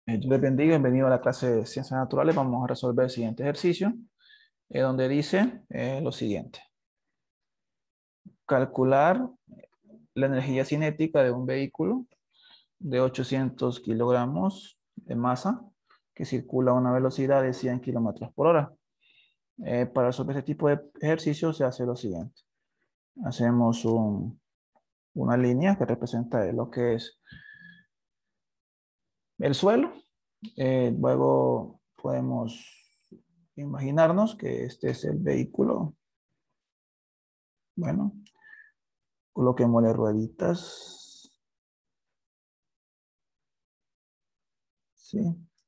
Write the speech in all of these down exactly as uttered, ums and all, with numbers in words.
Eh, Dios les bendiga, bienvenido a la clase de Ciencias Naturales. Vamos a resolver el siguiente ejercicio, eh, donde dice eh, lo siguiente. Calcular la energía cinética de un vehículo de ochocientos kilogramos de masa que circula a una velocidad de cien kilómetros por hora. Eh, para resolver este tipo de ejercicio se hace lo siguiente. Hacemos un- una línea que representa lo que es el suelo. Eh, luego podemos imaginarnos que este es el vehículo. Bueno, coloquémosle rueditas. ¿Sí?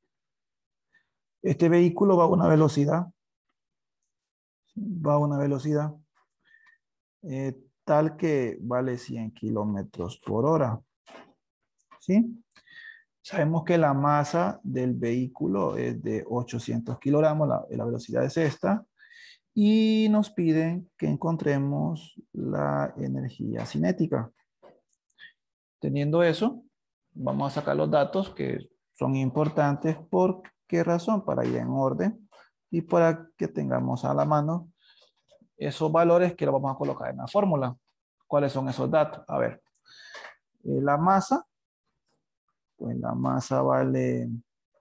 Este vehículo va a una velocidad, va a una velocidad eh, tal que vale cien kilómetros por hora. ¿Sí? Sabemos que la masa del vehículo es de ochocientos kilogramos, la, la velocidad es esta, y nos piden que encontremos la energía cinética. Teniendo eso, vamos a sacar los datos que son importantes. ¿Por qué razón? Para ir en orden y para que tengamos a la mano esos valores que los vamos a colocar en la fórmula. ¿Cuáles son esos datos? A ver, eh, la masa, pues la masa vale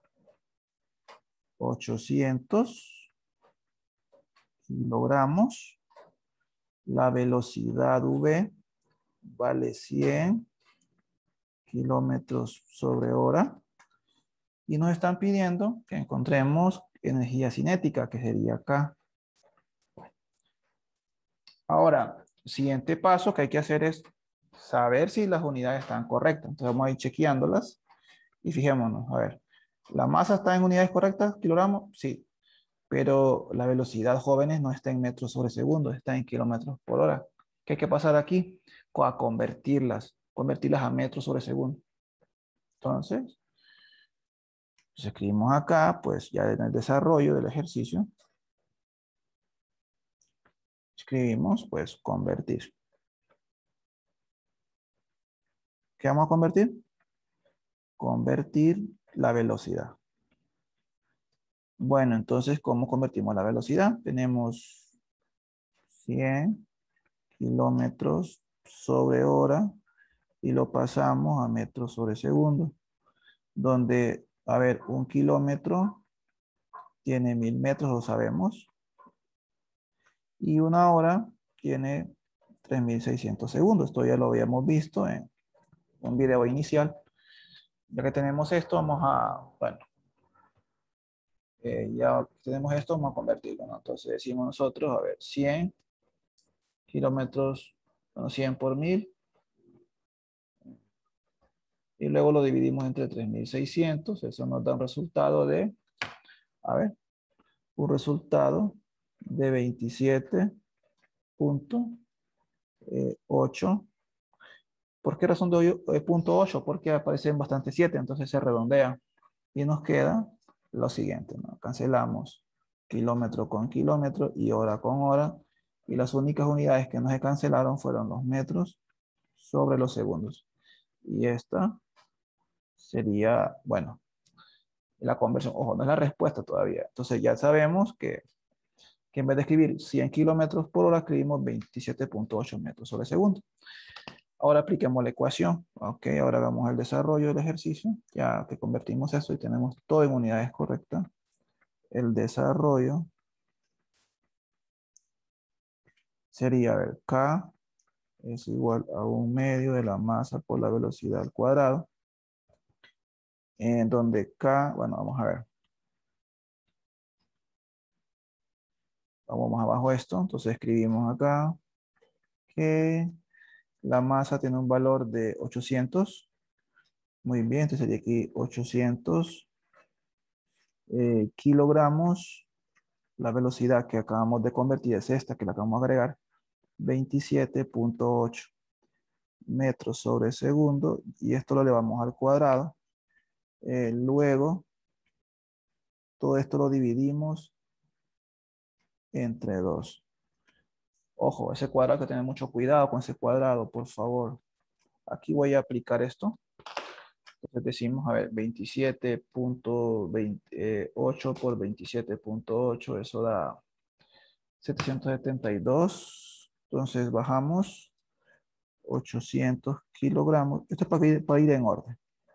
ochocientos kilogramos. La velocidad V vale cien kilómetros sobre hora. Y nos están pidiendo que encontremos energía cinética, que sería acá. Ahora, siguiente paso que hay que hacer es saber si las unidades están correctas. Entonces vamos a ir chequeándolas y fijémonos, a ver, ¿la masa está en unidades correctas, kilogramos? Sí, pero la velocidad, jóvenes, no está en metros sobre segundo, está en kilómetros por hora. ¿Qué hay que pasar aquí? A convertirlas, convertirlas a metros sobre segundo. Entonces, pues escribimos acá, pues ya en el desarrollo del ejercicio, escribimos, pues, convertir. ¿Qué vamos a convertir? Convertir la velocidad. Bueno, entonces, ¿cómo convertimos la velocidad? Tenemos cien kilómetros sobre hora y lo pasamos a metros sobre segundo, donde, a ver, un kilómetro tiene mil metros, lo sabemos, y una hora tiene tres mil seiscientos segundos. Esto ya lo habíamos visto en un video inicial. Ya que tenemos esto, vamos a, bueno, eh, ya tenemos esto, vamos a convertirlo, ¿no? Entonces decimos nosotros, a ver, cien kilómetros, bueno, cien por mil, y luego lo dividimos entre tres mil seiscientos, eso nos da un resultado de, a ver, un resultado de veintisiete punto ocho. ¿Por qué razón doy punto ocho? Porque aparecen bastante siete, entonces se redondea y nos queda lo siguiente, ¿no? Cancelamos kilómetro con kilómetro y hora con hora, y las únicas unidades que no se cancelaron fueron los metros sobre los segundos. Y esta sería, bueno, la conversión. Ojo, no es la respuesta todavía. Entonces ya sabemos que, que en vez de escribir cien kilómetros por hora, escribimos veintisiete punto ocho metros sobre segundo. Ahora apliquemos la ecuación. Ok, ahora hagamos el desarrollo del ejercicio. Ya que convertimos eso y tenemos todo en unidades correctas. El desarrollo sería, a ver, K es igual a un medio de la masa por la velocidad al cuadrado, en donde K, bueno, vamos a ver. Vamos más abajo esto, entonces escribimos acá que la masa tiene un valor de ochocientos. Muy bien, entonces sería aquí ochocientos eh, kilogramos. La velocidad que acabamos de convertir es esta, que la acabamos de agregar, veintisiete punto ocho metros sobre segundo, y esto lo elevamos al cuadrado. Eh, luego, todo esto lo dividimos entre dos. Ojo, ese cuadrado hay que tener mucho cuidado con ese cuadrado, por favor. Aquí voy a aplicar esto. Entonces decimos, a ver, veintisiete punto ocho por veintisiete punto ocho, eso da setecientos setenta y dos. Entonces bajamos ochocientos kilogramos. Esto es para ir, para ir en orden.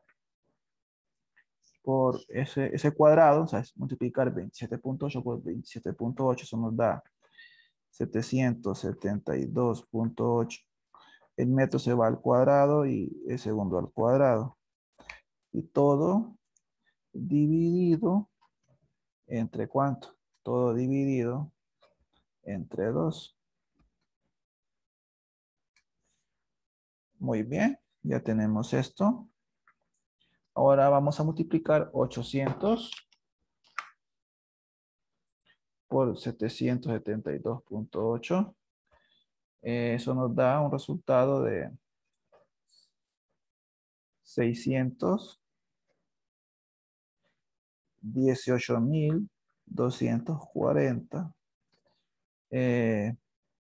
Por ese, ese cuadrado, o sea, es multiplicar veintisiete punto ocho por veintisiete punto ocho, eso nos da setecientos setenta y dos punto ocho. El metro se va al cuadrado y el segundo al cuadrado. Y todo dividido entre ¿cuánto? Todo dividido entre dos. Muy bien, ya tenemos esto. Ahora vamos a multiplicar ochocientos por setecientos setenta y dos punto ocho. Eh, eso nos da un resultado de seiscientos dieciocho mil doscientos cuarenta eh,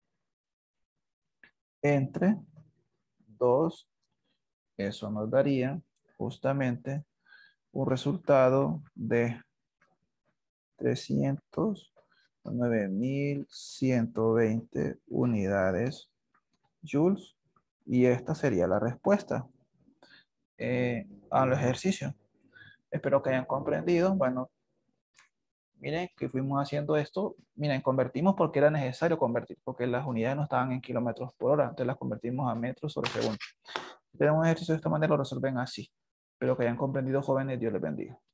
entre dos. Eso nos daría justamente un resultado de trescientos nueve mil ciento veinte unidades joules. Y esta sería la respuesta eh, al ejercicio. Espero que hayan comprendido. Bueno, miren que fuimos haciendo esto. Miren, convertimos porque era necesario convertir, porque las unidades no estaban en kilómetros por hora, entonces las convertimos a metros sobre segundo. Si tenemos un ejercicio de esta manera, lo resuelven así. Espero que hayan comprendido, jóvenes. Dios les bendiga.